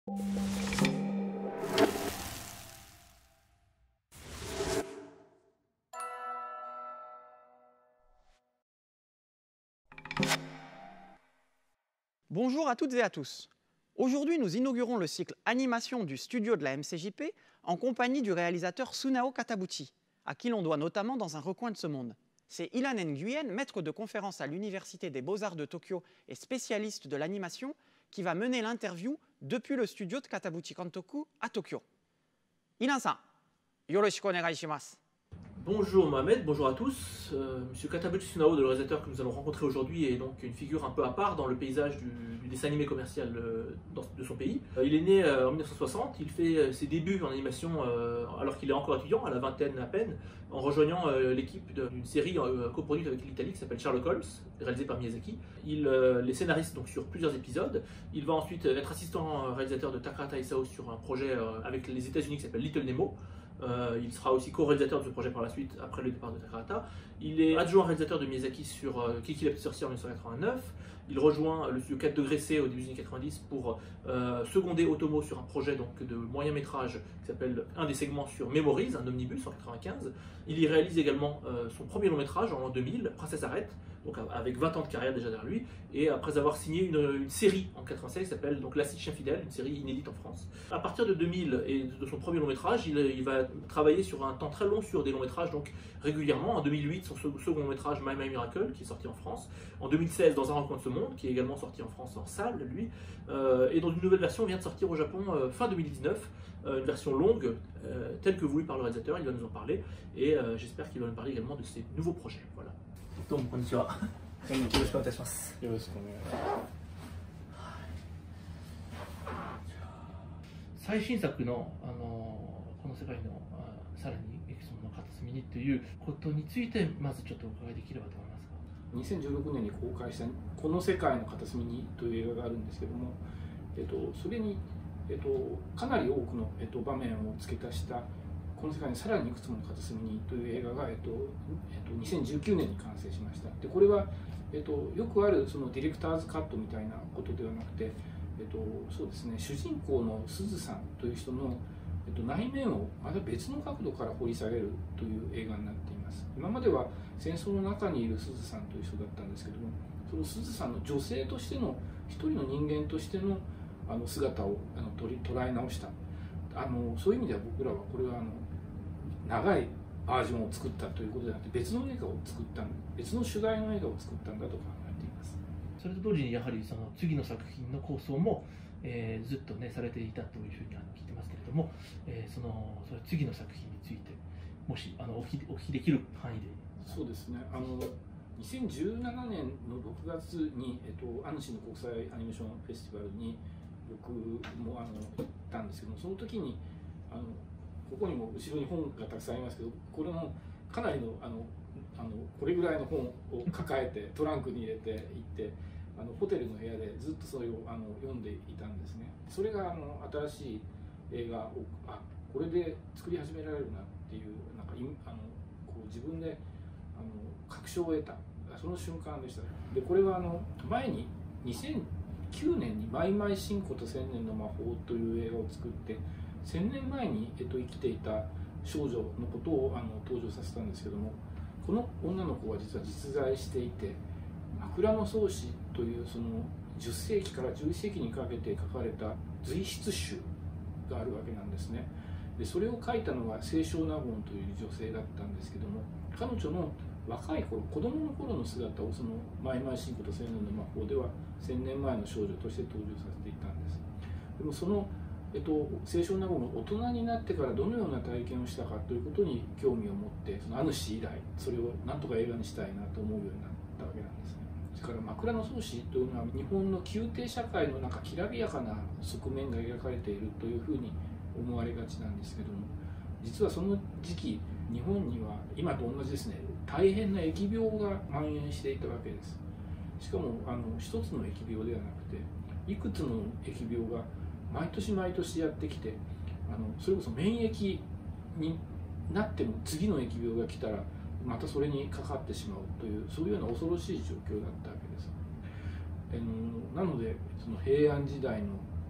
Bonjour à toutes et à tous. Aujourd'hui, nous inaugurons le cycle animation du studio de la MCJP en compagnie du réalisateur Sunao Katabuchi, à qui l'on doit notamment Dans un recoin de ce monde. C'est Ilan Nguyen, maître de conférence à l'Université des Beaux-Arts de Tokyo et spécialiste de l'animation, qui va mener l'interview depuis le studio de Katabuchi Kantoku à Tokyo. Ilan-san, yoroshiku onegai shimasu. Bonjour Mohamed, bonjour à tous. Monsieur Katabuchi Sunao, le réalisateur que nous allons rencontrer aujourd'hui, est donc une figure un peu à part dans le paysage du dessin animé commercial de son pays. Il est né en 1960, il fait ses débuts en animation alors qu'il est encore étudiant, à la vingtaine à peine, en rejoignant l'équipe d'une série coproduite avec l'Italie qui s'appelle Sherlock Holmes, réalisée par Miyazaki. Il est scénariste donc, sur plusieurs épisodes. Il va ensuite être assistant réalisateur de Takahata Isao sur un projet avec les États-Unis qui s'appelle Little Nemo. Il sera aussi co-réalisateur de ce projet par la suite, après le départ de Takahata. Il est adjoint réalisateur de Miyazaki sur Kiki la petite sorcière en 1989. Il rejoint le studio 4 degrés C au début des années 90 pour seconder Otomo sur un projet donc, de moyen métrage qui s'appelle un des segments sur Memories, un omnibus en 1995. Il y réalise également son premier long métrage en 2000, Princesse Arrête, donc avec 20 ans de carrière déjà derrière lui, et après avoir signé une série en 1996 qui s'appelle donc L'acide chien fidèle, une série inédite en France. À partir de 2000 et de son premier long métrage, il va travailler sur un temps très long sur des longs métrages, donc régulièrement. En 2008, son second long métrage My My Miracle, qui est sorti en France. En 2016, Dans un recoin de ce monde, qui est également sorti en France en salle, lui. Et dans une nouvelle version vient de sortir au Japon fin 2019, une version longue, telle que voulue par le réalisateur. Il va nous en parler, et j'espère qu'il va nous parler également de ses nouveaux projets. Voilà. どうもこんにちは。よろしくお願いします。 よろしくお願いします。 最新作の、この世界のさらにエキソンの片隅にということについてまずちょっとお伺いできればと思いますが。 2016年に公開した「この世界の片隅に」という映画があるんですけども、それに、かなり多くの、場面を付け足した「この世界にさらにいくつもの片隅に」という映画が、2019年に完成しました。でこれは、よくあるそのディレクターズカットみたいなことではなくて、そうですね、主人公のすずさんという人の、内面をまた別の角度から掘り下げるという映画になっています。今までは戦争の中にいるすずさんという人だったんですけども、そのすずさんの女性としての一人の人間としての姿を捉え直した。そういう意味では僕らはこれは長いバージョンを作ったということではなくて、別の映画を作った別の主題の映画を作ったんだと考えています。 それと同時にやはりその次の作品の構想も、ずっとねされていたというふうに聞いてますけれども、それ次の作品についてもしお聞きできる範囲で。 そうですね。2017年の6月に、アヌシの国際アニメーションフェスティバルに僕も行ったんですけども、その時にここにも後ろに本がたくさんありますけど、これもかなりのこれぐらいの本を抱えてトランクに入れて行ってホテルの部屋でずっとそれを読んでいたんですね。それが新しい映画をこれで作り始められるなっていうなんかこう自分で確証を得たその瞬間でした。でこれは前に2009年に「マイマイシンコと千年の魔法」という映画を作って1000年前に、生きていた少女のことを登場させたんですけども、この女の子は実は実在していて、枕草子というその10世紀から11世紀にかけて書かれた随筆集があるわけなんですね。でそれを書いたのが清少納言という女性だったんですけども、彼女の若い頃子供の頃の姿をその「マイマイシンコと千年の魔法」では1000年前の少女として登場させていたんです。でもその清少納言が大人になってからどのような体験をしたかということに興味を持って、そのアヌシ以来それをなんとか映画にしたいなと思うようになったわけなんですね。それから枕草子というのは日本の宮廷社会のなんかきらびやかな側面が描かれているというふうに思われがちなんですけども、実はその時期日本には今と同じですね、大変な疫病が蔓延していたわけです。しかも一つの疫病ではなくていくつの疫病が毎年毎年やってきて、それこそ免疫になっても次の疫病が来たらまたそれにかかってしまうという、そういうような恐ろしい状況だったわけです。なのでその平安時代の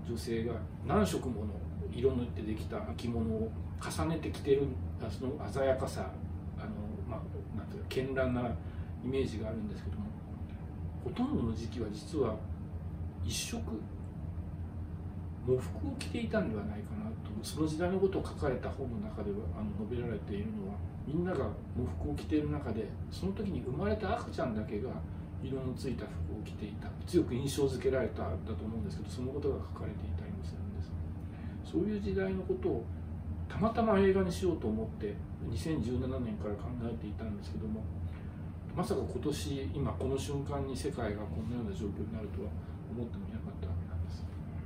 女性が何色もの色塗ってできた着物を重ねて着てるその鮮やかさなんていうか絢爛なイメージがあるんですけども、ほとんどの時期は実は一色喪服を着ていたんではないかなと。その時代のことを書かれた本の中では述べられているのは、みんなが喪服を着ている中でその時に生まれた赤ちゃんだけが色のついた服を着ていた、強く印象づけられたんだと思うんですけど、そのことが書かれていたりもするんです。そういう時代のことをたまたま映画にしようと思って2017年から考えていたんですけども、まさか今年今この瞬間に世界がこんなような状況になるとは思ってもいなかったわけなんです。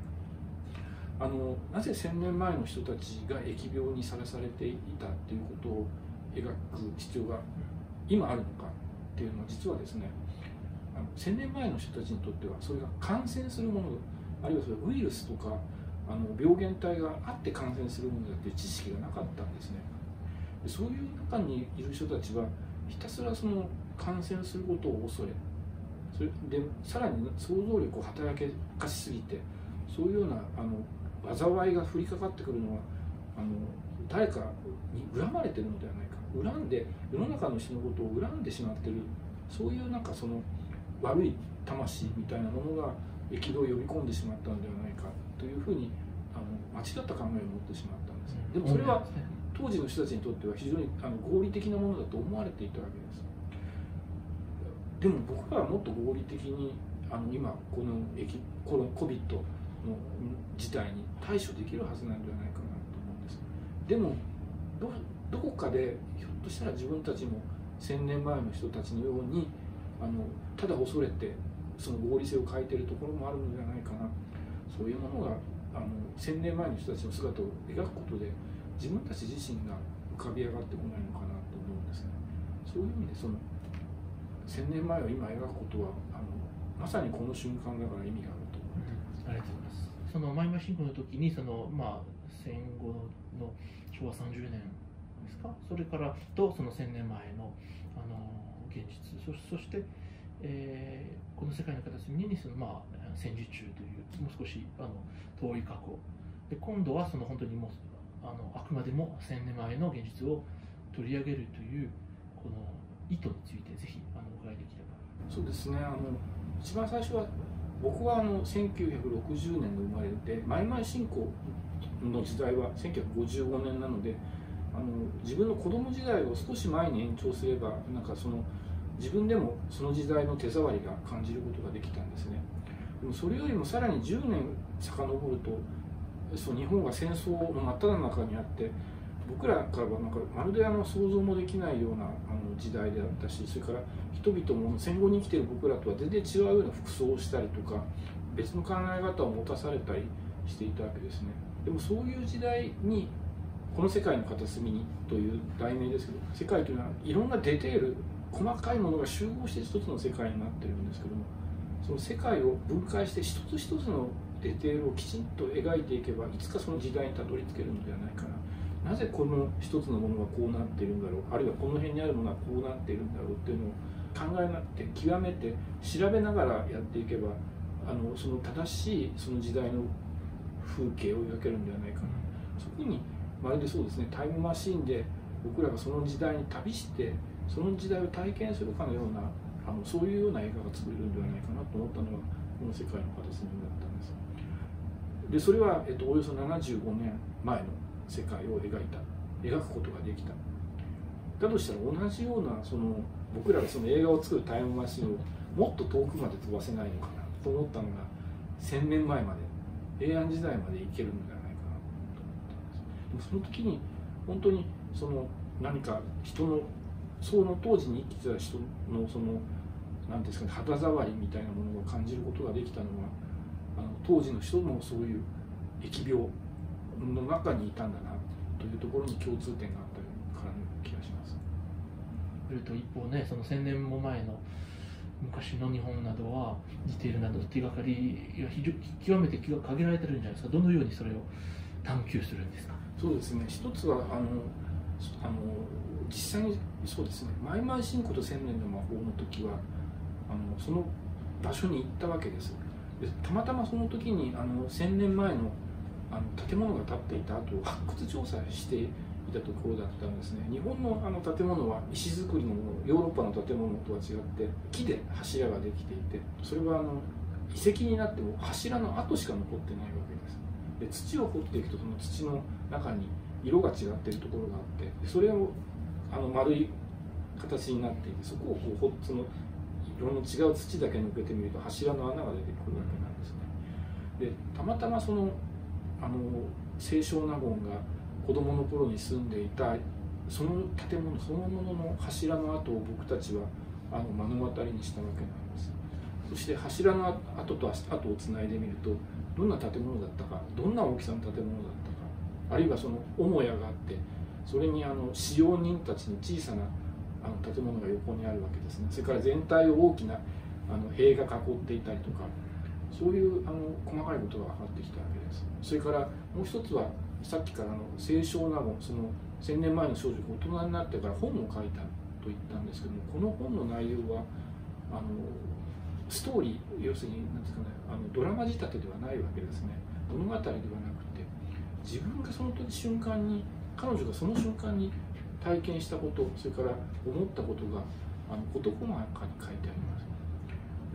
なぜ1000年前の人たちが疫病にさらされていたっていうことを描く必要が今あるのかっていうのは、実はですね、1000年前の人たちにとってはそれが感染するもの、あるいはそれウイルスとか病原体があって感染するものだっていう知識がなかったんですね。でそういう中にいる人たちはひたすらその感染することを恐れ、それでさらに想像力を働かしすぎて、そういうような災いが降りかかってくるのは誰かに恨まれてるのではないか、恨んで世の中の人のことを恨んでしまってる、そういうなんかその悪い魂みたいなものが疫病を呼び込んでしまったのではないかというふうに間違った考えを持ってしまったんです。でもそれは当時の人たちにとっては非常に合理的なものだと思われていたわけです。でも僕らはもっと合理的に今このCOVIDの事態に対処できるはずなんではないかなと思うんです。でもどこかでひょっとしたら自分たちも1000年前の人たちのようにただ恐れてその合理性を欠いているところもあるのではないかな。そういうものが1000年前の人たちの姿を描くことで自分たち自身が浮かび上がってこないのかなと思うんですね。そういう意味でその1000年前を今描くことはまさにこの瞬間だから意味があると思っています。 ありがとうございます。そのマイマイ侵攻の時に戦後の昭和30年ですか、それからとその1000年前の現実、そして、この世界の片隅に戦時中というもう少し遠い過去で、今度はその本当にもうあくまでも1000年前の現実を取り上げるというこの意図についてぜひお伺いできれば。 そうですね、一番最初は僕は1960年の生まれで、マイマイ侵攻の時代は1955年なので、自分の子供時代を少し前に延長すればなんか自分でもその時代の手触りが感じることができたんですね。でもそれよりもさらに10年遡ると、日本が戦争の真っ只中にあって、僕らからはなんかまるで想像もできないような時代であったし、それから人々も戦後に生きている僕らとは全然違うような服装をしたりとか、別の考え方を持たされたりしていたわけですね。でもそういう時代にこの世界の片隅にという題名ですけど、世界というのはいろんなディテール、細かいものが集合して一つの世界になっているんですけども、その世界を分解して一つ一つのディテールをきちんと描いていけば、いつかその時代にたどり着けるのではないかな。なぜこの一つのものがこうなっているんだろう、あるいはこの辺にあるものがこうなっているんだろうっていうのを考えなって極めて調べながらやっていけば、その正しいその時代の風景を描けるんではないかな。そこにまるでそうですね、タイムマシーンで僕らがその時代に旅してその時代を体験するかのようなそういうような映画が作れるんではないかなと思ったのがこの世界の片隅だったんです。でそれは、およそ75年前の世界を描くことができた。だとしたら同じような僕らがその映画を作るタイムマシンをもっと遠くまで飛ばせないのかなと思ったのが、1000年前まで平安時代まで行けるのではないかなと思ったんです。でもその時に本当に何か人のその当時に生きてた人の何ですかね、肌触りみたいなものを感じることができたのは、当時の人もそういう疫病の中にいたんだなというところに共通点があったからの気がします。 一方ね、その1000年も前の昔の日本などはディテールなど手がかりが極めて限られてるんじゃないですか。どのようにそれを探求するんですか。 そうですね、一つは実際にそうですね、マイマイ侵攻と1000年の魔法の時はその場所に行ったわけです。 でたまたまその時に1000年前の建物が建っていた後を発掘調査していたところだったんですね。日本の建物は石造りのもの、ヨーロッパの建物とは違って木で柱ができていて、それは遺跡になっても柱の跡しか残ってないわけです。で土を掘っていくとその土の中に色が違っているところがあって、それを丸い形になっていて、そこをその色の違う土だけ抜けてみると柱の穴が出てくるわけなんですね。でたまたまその清少納言が子供の頃に住んでいたその建物そのものの柱の跡を僕たちは目の当たりにしたわけなんです。そして柱の跡と跡をつないでみると、どんな建物だったか、どんな大きさの建物だったか、あるいはその母屋があって、それに使用人たちの小さな建物が横にあるわけですね。それから全体を大きな塀が囲っていたりとか、そういう細かいことが分かってきたわけです。それからもう一つは、さっきから清少納言、その1000年前の少女が大人になってから本を書いたと言ったんですけども、この本の内容はストーリー、要するに何ですかね、ドラマ仕立てではないわけですね。物語ではなくて、自分がその瞬間に、彼女がその瞬間に体験したこと、それから思ったことが事細かに書いてあります。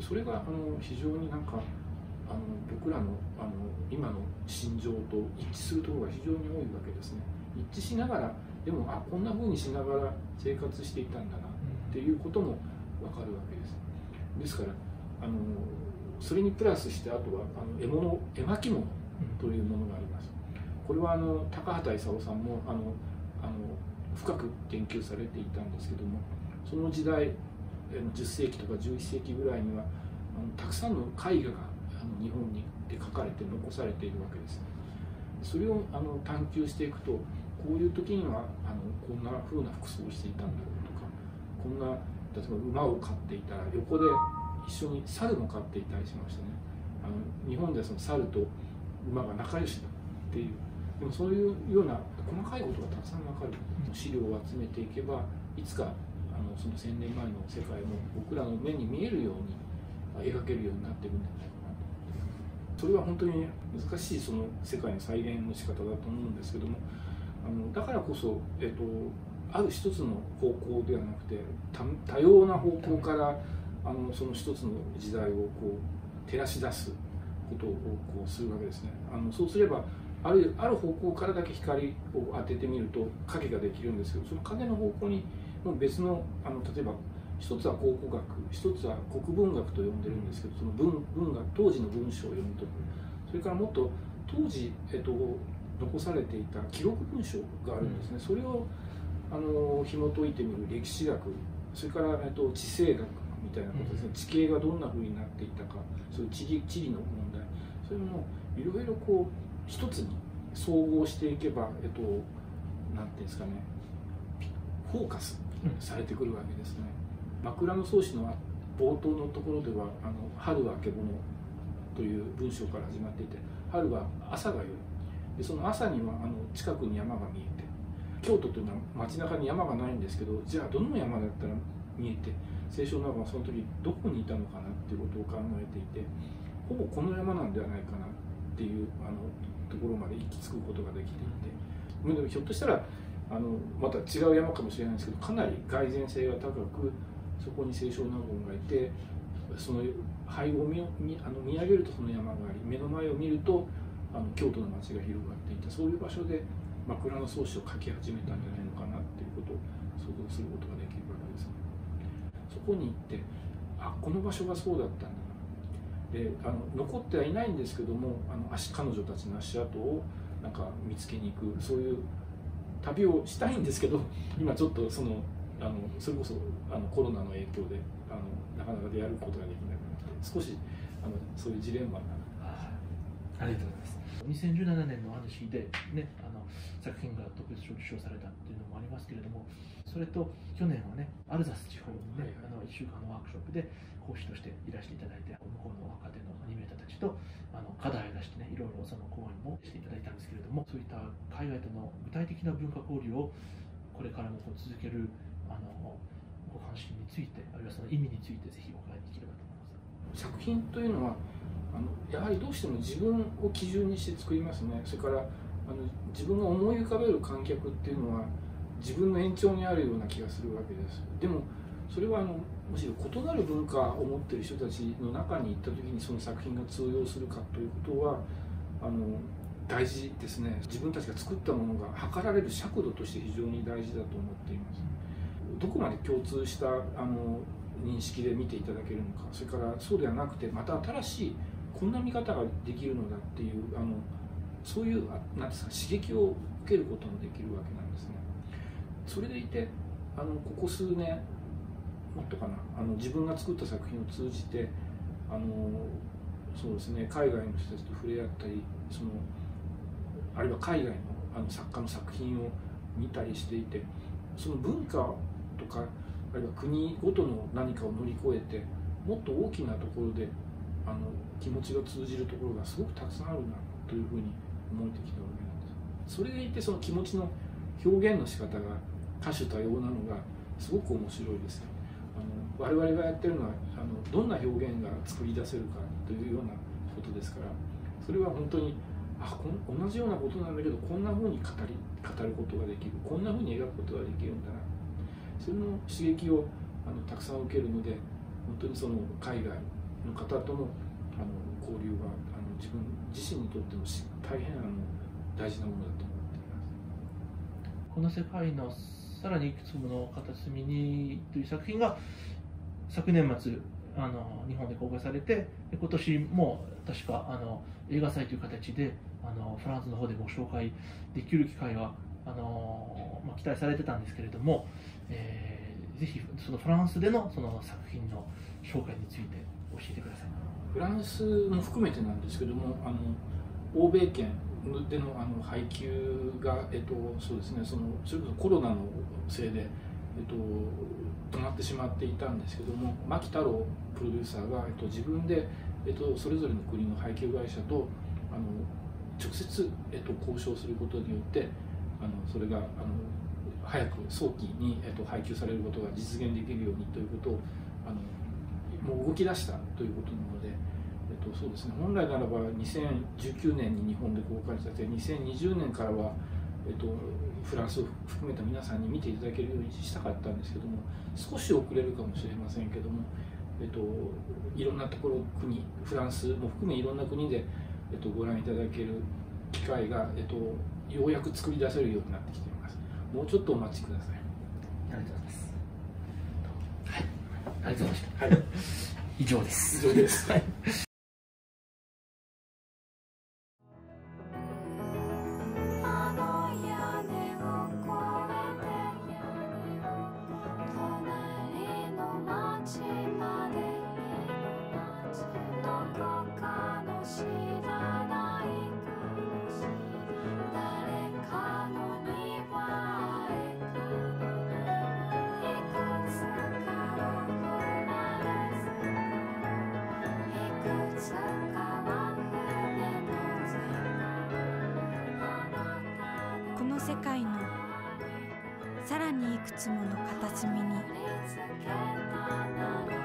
それが非常になんか僕らの今の心情と一致するところが非常に多いわけですね。一致しながら、でもこんな風にしながら生活していたんだなっていうことも分かるわけです。ですからそれにプラスして、あとは絵巻物というものがあります。これは高畑勲さんも深く研究されていたんですけども、その時代10世紀とか11世紀ぐらいにはたくさんの絵画が日本にで描かれて残されているわけです。それを探求していくと、こういう時にはこんな風な服装をしていたんだろうとか、こんな例えば馬を飼っていたら横で一緒に猿も飼っていたりしましたね。日本ではその猿と馬が仲良しだっていう、でもそういうような細かいことがたくさん分かる資料を集めていけば、いつかその1000年前の世界も僕らの目に見えるように描けるようになっているんじゃないかなと。それは本当に難しいその世界の再現の仕方だと思うんですけども、だからこそ、ある一つの方向ではなくて、多様な方向からその一つの時代を照らし出すことをするわけですね。そうすればある方向からだけ光を当ててみると影ができるんですけど、その影の方向にもう別の例えば一つは考古学、一つは国文学と呼んでるんですけど、その文学、当時の文章を読み解く、それからもっと当時、残されていた記録文書があるんですね。それを紐解いてみる歴史学、それから、地政学みたいなことですね。地形がどんな風になっていたか、そういう地理の問題、そういうのをいろいろ一つに総合していけば、なんていうんですかね、フォーカスされてくるわけですね。枕草子の冒頭のところでは「春はあけぼの」という文章から始まっていて、春は朝が良い。でその朝には近くに山が見えて、京都というのは街中に山がないんですけど、じゃあどの山だったら見えて、清少納言はその時どこにいたのかなっていうことを考えていて、ほぼこの山なんではないかなっていうところまで行き着くことができていて、でもひょっとしたらまた違う山かもしれないんですけど、かなり蓋然性が高く、そこに清少納言がいて、その背後を見上げるとその山があり、目の前を見ると京都の街が広がっていた、そういう場所で枕草子を書き始めたんじゃないのかなっていうことを想像することができるわけです。そこに行って、この場所がそうだったんだな。で残ってはいないんですけども、彼女たちの足跡をなんか見つけに行く、そういう旅をしたいんですけど、今ちょっとそれこそコロナの影響でなかなか出歩くことができなくなって、少しそういうジレンマがありがとうございます。2017年の主で、ね、作品が特別賞受賞されたっていうのもありますけれども、それと去年はね、アルザス地方にね、1週間のワークショップで講師としていらしていただいて、向こうの若手のアニメーターたちと課題を出してね、いろいろその講演もしていただいたんですけれども、そういった海外との具体的な文化交流をこれからも続けるご関心について、あるいはその意味についてぜひお伺いできればと思います。 作品というのはやはりどうしても自分を基準にして作りますね。それから自分が思い浮かべる観客っていうのは自分の延長にあるような気がするわけです。でもそれはむしろ異なる文化を持っている人たちの中に行った時にその作品が通用するかということは大事ですね。自分たちが作ったものが測られる尺度として非常に大事だと思っています。どこまで共通した認識で見ていただけるのか、それからそうではなくてまた新しいこんな見方ができるのだっていうそういうなんですか、刺激を受けることもできるわけなんですね。それでいてここ数年もっとかな自分が作った作品を通じてそうですね、海外の人たちと触れ合ったりあるいは海外の作家の作品を見たりしていて、その文化とかあるいは国ごとの何かを乗り越えてもっと大きなところで気持ちが通じるところがすごくたくさんあるなというふうに思えてきたわけなんです。それでいてその気持ちの表現の仕方が多種多様なのがすごく面白いです。我々がやってるのはどんな表現が作り出せるかというようなことですから、それは本当に同じようなことなんだけどこんなふうに語ることができる、こんなふうに描くことができるんだな、それの刺激をたくさん受けるので、本当にその海外の方との交流は自分自身にとっても大変大事なものだと思っています。 この世界のさらにいくつもの片隅にという作品が昨年末日本で公開されて、今年も確か映画祭という形でフランスの方でご紹介できる機会が期待されてたんですけれども、ぜひそのフランスでのその作品の紹介について教えてください。 フランスも含めてなんですけども欧米圏での配給が、そうですね、それこそコロナのせいで、止まってしまっていたんですけども、牧太郎プロデューサーが、自分で、それぞれの国の配給会社と直接、交渉することによってそれが早く早期に、配給されることが実現できるようにということをもう動き出したということなので。そうですね、本来ならば2019年に日本で公開されて2020年からは、フランスを含めた皆さんに見ていただけるようにしたかったんですけども、少し遅れるかもしれませんけども、いろんなところフランスも含めいろんな国で、ご覧いただける機会が、ようやく作り出せるようになってきています。もうちょっとお待ちください。 ありがとうございます。 はい、ありがとうございました。 はい、 以上です。 以上です。はいこの世界のさらにいくつもの片隅に